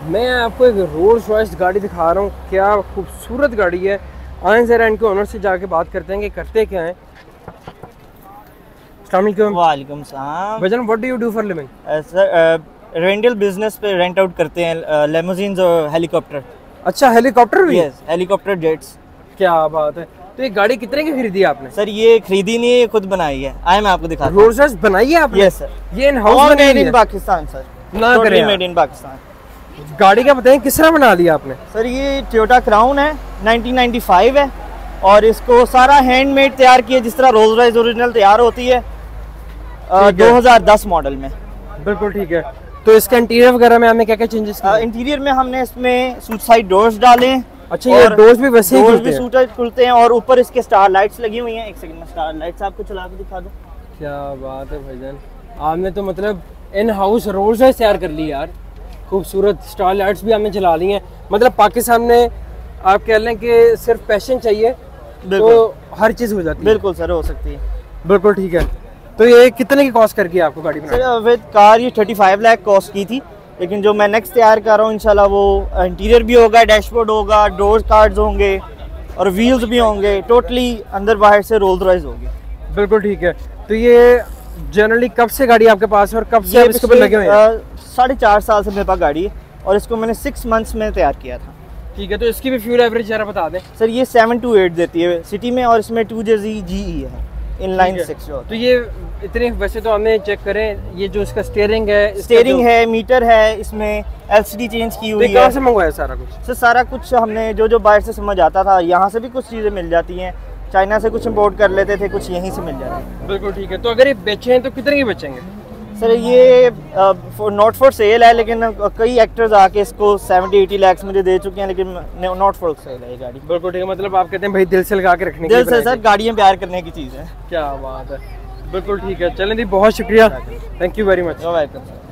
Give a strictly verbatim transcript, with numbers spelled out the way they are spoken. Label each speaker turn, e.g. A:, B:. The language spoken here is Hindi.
A: मैं आपको एक रोल्स रॉयस गाड़ी दिखा रहा हूँ, क्या खूबसूरत गाड़ी है। आए जरा इनके ओनर से जाके बात करते हैं कि करते क्या हैं। अस्सलाम वालेकुम।
B: वालेकुम सलाम।
A: भाईजान, what do you do for living?
B: Sir rental business पे रेंट आउट करते हैं लेमोजीन्स और हेलीकॉप्टर।
A: अच्छा, हेलीकॉप्टर भी?
B: Yes, helicopter jets.
A: क्या बात है। तो ये गाड़ी कितने की खरीदी आपने?
B: सर ये खरीदी नहीं है, ये खुद बनाई है। आए मैं आपको दिखाता हूं।
A: रोल्स रॉयस बनाई है आपने?
B: Yes sir.
A: ये इन हाउस बनाई है?
B: Made in Pakistan sir.
A: ना करें,
B: मेड इन पाकिस्तान।
A: गाड़ी का बताएं किस तरह बना लिया आपने?
B: सर ये टोयोटा क्राउन है, नाइनटीन नाइंटी फाइव है और इसको सारा हैंडमेड तैयार किया जिस तरह रोल्स रॉयस ओरिजिनल तैयार होती है दो हज़ार दस मॉडल में।
A: बिल्कुल ठीक है। तो इसका इंटीरियर वगैरह में हमने क्या क्या चेंजेस किए?
B: इंटीरियर में हमने इसमें सुसाइड डोर्स डाले हैं।
A: अच्छा, ये डोर्स भी वैसे ही खुलते हैं?
B: सुसाइड खुलते हैं और ऊपर इसके स्टार लाइट्स लगी हुई हैं। एक सेकंड में स्टार लाइट्स आपको चला के दिखा दूं।
A: क्या बात है भाईजान, आपने तो मतलब इन हाउस रोल्स रॉयस तैयार कर ली यार। खूबसूरत स्टार लाइट्स भी हमने चला ली हैं। मतलब पाकिस्तान में आप कह लें कि सिर्फ पैशन चाहिए तो हर चीज़ हो जाती है।
B: बिल्कुल सर, हो सकती है।
A: बिल्कुल ठीक है। तो ये कितने की कॉस्ट करके आपको गाड़ी बनाई?
B: सर विद कार ये पैंतीस लाख कॉस्ट की थी, लेकिन जो मैं नेक्स्ट तैयार कर रहा हूँ इंशाल्लाह वो इंटीरियर भी होगा, डैशबोर्ड होगा, डोर कार्ड्स होंगे और व्हील्स भी होंगे। टोटली अंदर बाहर से रोल्स रॉयस होगी।
A: बिल्कुल ठीक है। तो ये जनरली कब से गाड़ी आपके पास है और कब से आप इसके ऊपर लगे हुए हैं?
B: साढ़े चार साल से मेरे पास गाड़ी है और इसको मैंने सिक्स मंथ्स में तैयार किया था।
A: ठीक है। तो इसकी भी फ्यूल एवरेज जरा बता दें।
B: सर ये सेवन टू एट देती है सिटी में और इसमें टू जेजी जी ई है, इनलाइन सिक्स जो।
A: तो ये इतने वैसे तो हमें चेक करें, ये जो इसका स्टीयरिंग है,
B: स्टीयरिंग है, मीटर है, इसमें एलसीडी चेंज की हुई है।
A: कहाँ से मंगवाया सारा कुछ?
B: सर सारा कुछ हमने जो जो बाहर से समझ आता था, यहाँ से भी कुछ चीज़ें मिल जाती हैं। चाइना से कुछ इंपोर्ट कर लेते थे, कुछ यहीं से मिल जाती है।
A: बिल्कुल ठीक है। तो अगर ये बेचे हैं तो कितने के बेचेंगे?
B: सर ये नॉट फॉर सेल है, लेकिन कई एक्टर्स आके इसको सेवेंटी एटी लैक्स मुझे दे चुके हैं, लेकिन नॉट फॉर सेल है ये गाड़ी।
A: बिल्कुल ठीक है। मतलब आप कहते हैं भाई दिल से लगा के रखने की
B: दिल से सर, गाड़ियाँ प्यार करने की चीज़ है।
A: क्या बात है। बिल्कुल ठीक है। चलें जी, बहुत शुक्रिया, thank you very much.
B: Welcome sir.